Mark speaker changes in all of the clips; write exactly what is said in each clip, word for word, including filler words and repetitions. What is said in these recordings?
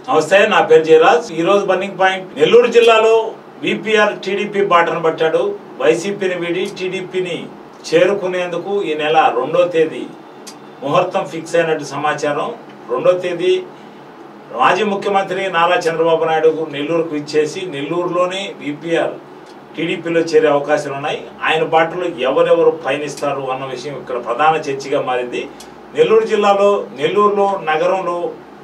Speaker 1: నమస్తే, నా పేరు జయరాజ్. ఈ రోజు బర్నింగ్ పాయింట్ నెల్లూరు జిల్లాలో విపిఆర్ టీడీపీ బాటను పట్టాడు. వైసీపీని వీడి టీడీపీని చేరుకునేందుకు ఈ నెల రెండో తేదీ ముహూర్తం ఫిక్స్ అయినట్టు సమాచారం. రెండో తేదీ మాజీ ముఖ్యమంత్రి నారా చంద్రబాబు నాయుడు నెల్లూరుకు ఇచ్చేసి నెల్లూరులోనే విపిఆర్ టీడీపీలో చేరే అవకాశాలు ఉన్నాయి. ఆయన బాటలో ఎవరెవరు పయనిస్తారు అన్న విషయం ఇక్కడ ప్రధాన చర్చగా మారింది. నెల్లూరు జిల్లాలో నెల్లూరులో నగరంలో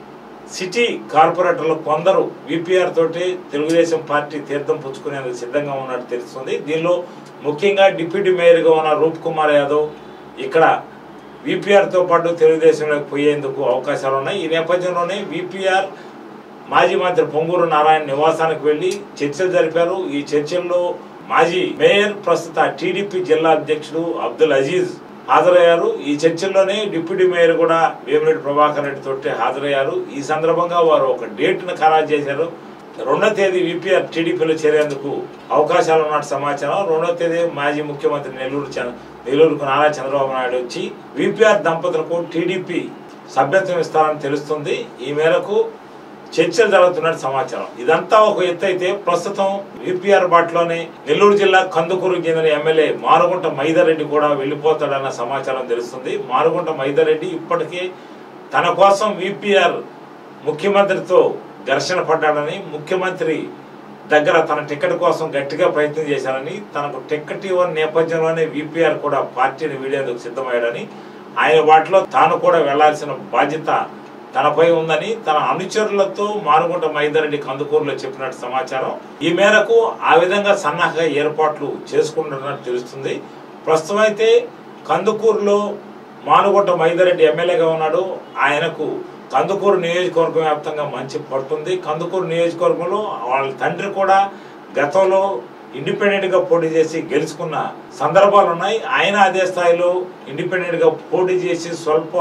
Speaker 1: సిటీ కార్పొరేటర్లు కొందరు విపిఆర్ తోటి తెలుగుదేశం పార్టీ తీర్థం పుచ్చుకునేందుకు సిద్ధంగా ఉన్నట్టు తెలుస్తుంది. దీనిలో ముఖ్యంగా డిప్యూటీ మేయర్గా ఉన్న రూప్ కుమార్ యాదవ్ ఇక్కడ విపిఆర్తో పాటు తెలుగుదేశంలోకి పోయేందుకు అవకాశాలు ఉన్నాయి. ఈ నేపథ్యంలోనే విపిఆర్ మాజీ మంత్రి పొంగూరు నారాయణ నివాసానికి వెళ్లి చర్చలు జరిపారు. ఈ చర్చల్లో మాజీ మేయర్ ప్రస్తుత టీడీపీ జిల్లా అధ్యక్షుడు అబ్దుల్ అజీజ్ హాజరయ్యారు. ఈ చర్చల్లోనే డిప్యూటీ మేయర్ కూడా వేమిరెడ్డి ప్రభాకర్ రెడ్డి తోటి హాజరయ్యారు. ఈ సందర్భంగా వారు ఒక డేట్ను ఖరారు చేశారు. రెండో తేదీ విపిఆర్ టీడీపీలో చేరేందుకు అవకాశాలు ఉన్నట్టు సమాచారం. రెండో తేదీ మాజీ ముఖ్యమంత్రి నెల్లూరు నెల్లూరుకు నారా చంద్రబాబు నాయుడు వచ్చి విపిఆర్ దంపతులకు టీడీపీ సభ్యత్వం ఇస్తారని తెలుస్తుంది. ఈ మేరకు చర్చలు జరుగుతున్నట్టు సమాచారం. ఇదంతా ఒక ఎత్తు అయితే ప్రస్తుతం విపిఆర్ బాటలోనే నెల్లూరు జిల్లా కందుకూరు చెందిన ఎమ్మెల్యే మారుగుంట మైదరెడ్డి కూడా వెళ్లిపోతాడన్న సమాచారం తెలుస్తుంది. మారుగుంట మైదరెడ్డి ఇప్పటికే తన కోసం విపిఆర్ ముఖ్యమంత్రితో ఘర్షణ పడ్డాడని, ముఖ్యమంత్రి దగ్గర తన టికెట్ కోసం గట్టిగా ప్రయత్నం చేశారని, తనకు టికెట్ ఇవ్వని నేపథ్యంలోనే విపిఆర్ కూడా పార్టీని వీడేందుకు సిద్ధమయ్యాడని, ఆయన వాటిలో తాను కూడా వెళ్లాల్సిన బాధ్యత తనపై ఉందని తన అనుచరులతో మారుగుంట మైదరెడ్డి కందుకూరులో చెప్పినట్టు సమాచారం. ఈ మేరకు ఆ విధంగా సన్నాహక ఏర్పాట్లు చేసుకుంటున్నట్టు తెలుస్తుంది. ప్రస్తుతం అయితే కందుకూరులో మానుగుంట మైదరెడ్డి ఎమ్మెల్యేగా ఉన్నాడు. ఆయనకు కందుకూరు నియోజకవర్గం వ్యాప్తంగా మంచి పడుతుంది. కందుకూరు నియోజకవర్గంలో వాళ్ళ తండ్రి కూడా గతంలో ఇండిపెండెంట్ గా పోటీ చేసి గెలుచుకున్న సందర్భాలు ఉన్నాయి. ఆయన అదే స్థాయిలో ఇండిపెండెంట్ గా పోటీ చేసి స్వల్ప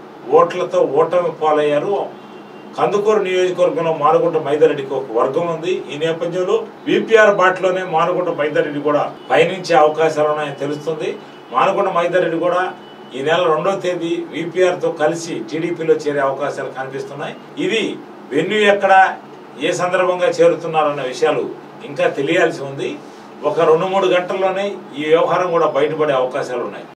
Speaker 1: ఓట్లతో ఓటమి పాలయ్యారు. కందుకూరు నియోజకవర్గంలో మానుగుంట మైదరెడ్డికి ఒక వర్గం ఉంది. ఈ నేపథ్యంలో విపిఆర్ బాటలోనే మానుగుంట మైదరెడ్డి కూడా పయనించే అవకాశాలు ఉన్నాయని తెలుస్తుంది. మానుగుంట మైదరెడ్డి కూడా ఈ నెల రెండో తేదీ విపిఆర్ తో కలిసి టీడీపీలో చేరే అవకాశాలు కనిపిస్తున్నాయి. ఇది వెన్యూ ఎక్కడ, ఏ సందర్భంగా చేరుతున్నారన్న విషయాలు ఇంకా తెలియాల్సి ఉంది. ఒక రెండు మూడు గంటల్లోనే ఈ వ్యవహారం కూడా బయటపడే అవకాశాలు ఉన్నాయి.